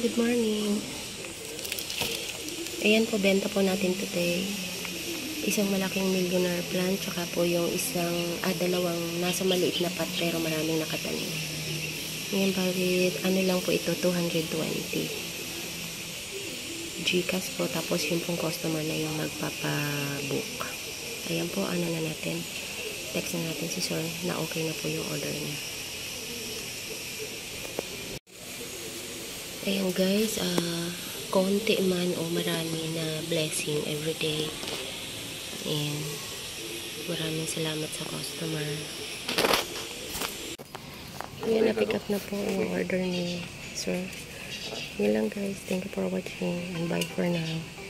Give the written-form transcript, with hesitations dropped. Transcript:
Good morning. Ayan po, benta po natin today. Isang malaking millionaire plant, tsaka po yung dalawang nasa maliit na pot pero maraming nakatanim. Ngayon, bakit ano lang po ito, 220. GCash po, tapos yung pong customer na yung magpapabook. Ayan po, ano na natin. Text na natin si sir na okay na po yung order niya. Ayan guys, konti man o marami na blessing everyday. And maraming salamat sa customer. Ayan, na-pick up na po yung order ni sir. Yun lang guys. Thank you for watching and bye for now.